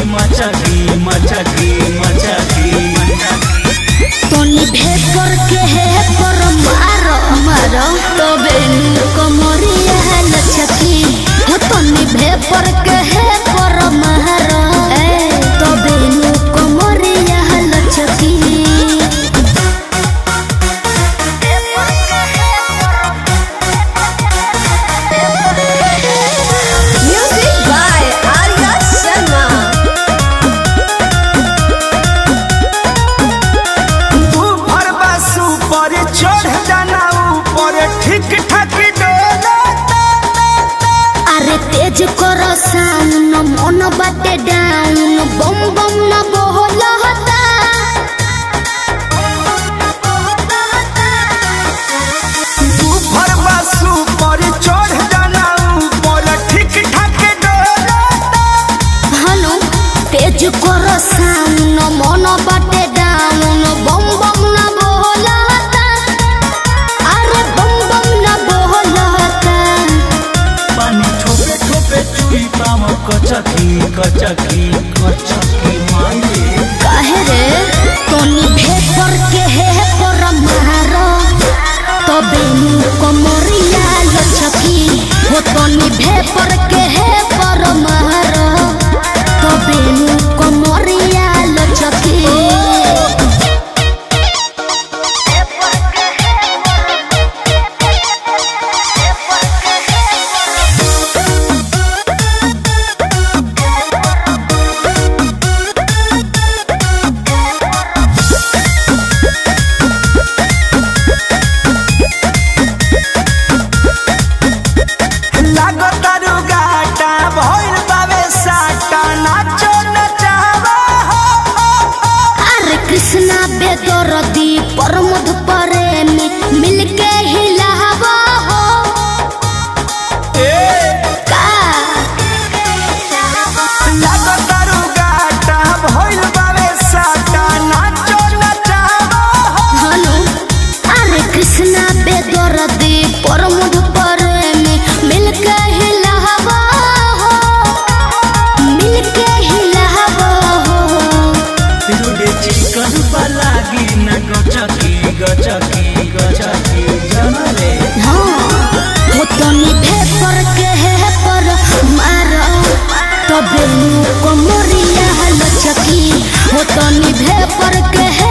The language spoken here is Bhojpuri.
मचकी मचकी मचकी तोनी भेपर के है पर मारो मारो तबे कमरिया लचकी हो तोनी भेपर के है पर मारो तबे कमरिया लचकी तेज कर साउन मन बाटे डाउन बम बम न बोलता ऊपर बासु पर चढ़ जाना ऊपर ठीक ठाक डोलता हनु तेज कर साउन मन बाटे डाउन बम बम न बोलता अरे बम बम न बोलता पानी ठोपे ठोपे चुई पाम कचकी कचकी कचकी माये काहे रे तोनी भेपर के है पर मारो तबे कमरिया लचकी हो तोनी भेपर के है पर मारो तबे कमरिया लचकी कृष्णा बेदर्दी प्रमोद प्रेमी मिलके हिलावा हो का लागतारू गाटा भइल बावे साटा नाचो नचावा हनु अरे कृष्णा बेदर्दी प्रमोद प्रेमी मिलके हिलावा हो मिलके हिलावा हो तिरुडे चिकन पलागी न गचकी गचकी गचकी जनरे हो तोनी भेपर के है पर मारो तबे कमरिया लचकी हो तोनी भेपर के है